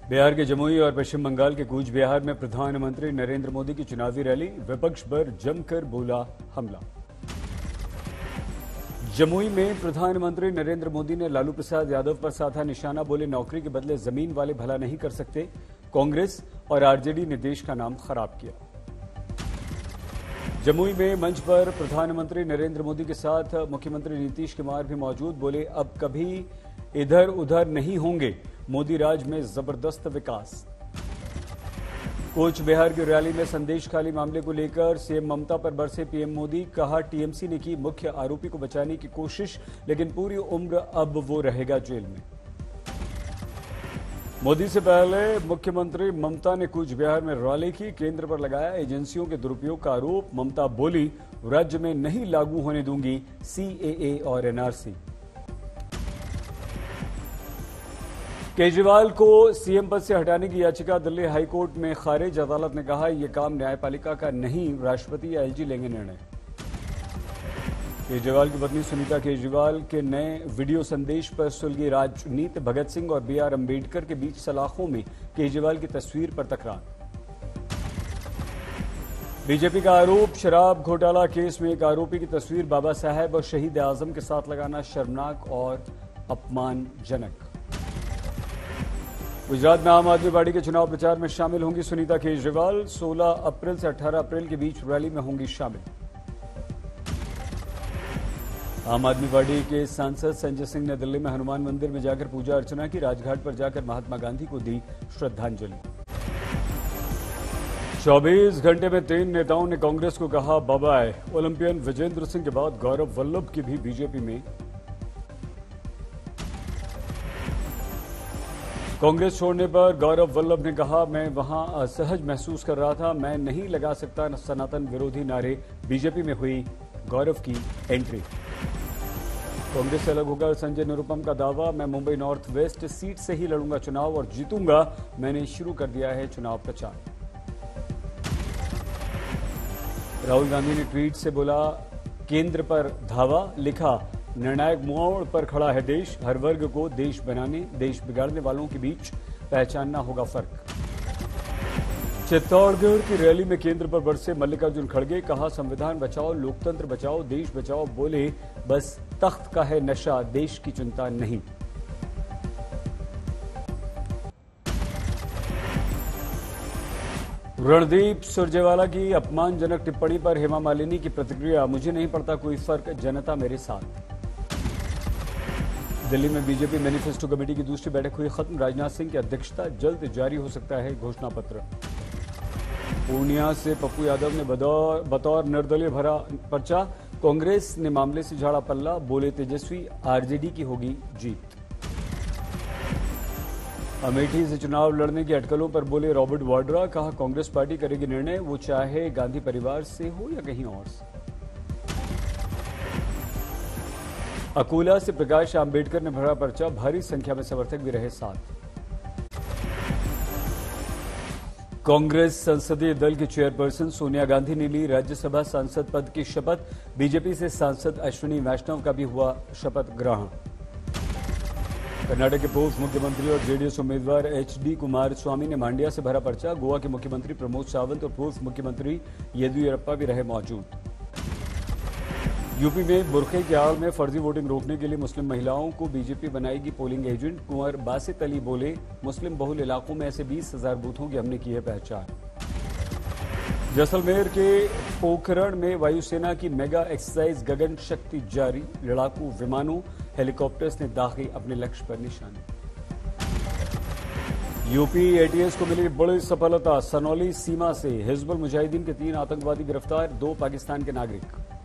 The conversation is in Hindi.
बिहार के जमुई और पश्चिम बंगाल के कूच बिहार में प्रधानमंत्री नरेंद्र मोदी की चुनावी रैली, विपक्ष पर जमकर बोला हमला। जमुई में प्रधानमंत्री नरेंद्र मोदी ने लालू प्रसाद यादव पर साधा निशाना, बोले नौकरी के बदले जमीन वाले भला नहीं कर सकते। कांग्रेस और आरजेडी ने देश का नाम खराब किया। जमुई में मंच पर प्रधानमंत्री नरेंद्र मोदी के साथ मुख्यमंत्री नीतीश कुमार भी मौजूद, बोले अब कभी इधर उधर नहीं होंगे, मोदी राज में जबरदस्त विकास। कूच बिहार की रैली में संदेश खाली मामले को लेकर सीएम ममता पर बरसे पीएम मोदी, कहा टीएमसी ने की मुख्य आरोपी को बचाने की कोशिश, लेकिन पूरी उम्र अब वो रहेगा जेल में। मोदी से पहले मुख्यमंत्री ममता ने कूच बिहार में रैली की, केंद्र पर लगाया एजेंसियों के दुरुपयोग का आरोप। ममता बोली राज्य में नहीं लागू होने दूंगी सीएए और एनआरसी। केजरीवाल को सीएम पद से हटाने की याचिका दिल्ली हाईकोर्ट में खारिज, अदालत ने कहा यह काम न्यायपालिका का नहीं, राष्ट्रपति या एलजी लेंगे निर्णय। केजरीवाल की पत्नी सुनीता केजरीवाल के नए वीडियो संदेश पर सुलगी राजनीति, भगत सिंह और बीआर अंबेडकर के बीच सलाखों में केजरीवाल की तस्वीर पर तकरार। बीजेपी का आरोप, शराब घोटाला केस में एक आरोपी की तस्वीर बाबा साहेब और शहीद आजम के साथ लगाना शर्मनाक और अपमानजनक। गुजरात में आम आदमी पार्टी के चुनाव प्रचार में शामिल होंगी सुनीता केजरीवाल, 16 अप्रैल से 18 अप्रैल के बीच रैली में होंगी शामिल। आम आदमी पार्टी के सांसद संजय सिंह ने दिल्ली में हनुमान मंदिर में जाकर पूजा अर्चना की, राजघाट पर जाकर महात्मा गांधी को दी श्रद्धांजलि। 24 घंटे में 3 नेताओं ने कांग्रेस को कहा bye bye. Olympian Vijender Singh के बाद गौरव वल्लभ की भी बीजेपी में। कांग्रेस छोड़ने पर गौरव वल्लभ ने कहा मैं वहां असहज महसूस कर रहा था, मैं नहीं लगा सकता सनातन विरोधी नारे। बीजेपी में हुई गौरव की एंट्री। कांग्रेस से अलग होकर संजय निरुपम का दावा, मैं मुंबई नॉर्थ वेस्ट सीट से ही लड़ूंगा चुनाव और जीतूंगा, मैंने शुरू कर दिया है चुनाव प्रचार। राहुल गांधी ने ट्वीट से बोला केंद्र पर धावा, लिखा निर्णायक मोड़ पर खड़ा है देश, हर वर्ग को देश बनाने, देश बिगाड़ने वालों के बीच पहचानना होगा फर्क। चित्तौड़गढ़ की रैली में केंद्र पर बरसे मल्लिकार्जुन खड़गे, कहा संविधान बचाओ, लोकतंत्र बचाओ, देश बचाओ, बोले बस तख्त का है नशा, देश की चिंता नहीं। रणदीप सुरजेवाला की अपमानजनक टिप्पणी पर हेमा मालिनी की प्रतिक्रिया, मुझे नहीं पड़ता कोई फर्क, जनता मेरे साथ। दिल्ली में बीजेपी मैनिफेस्टो कमेटी की दूसरी बैठक हुई खत्म, राजनाथ सिंह की अध्यक्षता, जल्द जारी हो सकता है घोषणा पत्र। पूर्णिया से पप्पू यादव ने बतौर निर्दलीय भरा पर्चा, कांग्रेस ने मामले से झाड़ा पल्ला, बोले तेजस्वी आरजेडी की होगी जीत। अमेठी से चुनाव लड़ने की अटकलों पर बोले रॉबर्ट वाड्रा, कहा कांग्रेस पार्टी करेगी निर्णय, वो चाहे गांधी परिवार से हो या कहीं और से। अकोला से प्रकाश आंबेडकर ने भरा पर्चा, भारी संख्या में समर्थक भी रहे साथ। कांग्रेस संसदीय दल की चेयरपर्सन सोनिया गांधी ने ली राज्यसभा सांसद पद की शपथ, बीजेपी से सांसद अश्विनी वैष्णव का भी हुआ शपथ ग्रहण। कर्नाटक के पूर्व मुख्यमंत्री और जेडीएस उम्मीदवार एचडी कुमारस्वामी ने मांड्या से भरा पर्चा, गोवा के मुख्यमंत्री प्रमोद सावंत और पूर्व मुख्यमंत्री येदियुरप्पा भी रहे मौजूद। यूपी में बुरखे की आड़ में फर्जी वोटिंग रोकने के लिए मुस्लिम महिलाओं को बीजेपी बनाएगी पोलिंग एजेंट, कुंवर बासित अली बोले मुस्लिम बहुल इलाकों में ऐसे 20,000 बूथों की हमने की है पहचान। जैसलमेर के पोखरण में वायुसेना की मेगा एक्सरसाइज गगन शक्ति जारी, लड़ाकू विमानों हेलीकॉप्टर्स ने दागे अपने लक्ष्य पर निशाने। यूपी एटीएस को मिली बड़ी सफलता, सनौली सीमा से हिजबुल मुजाहिदीन के 3 आतंकवादी गिरफ्तार, 2 पाकिस्तान के नागरिक।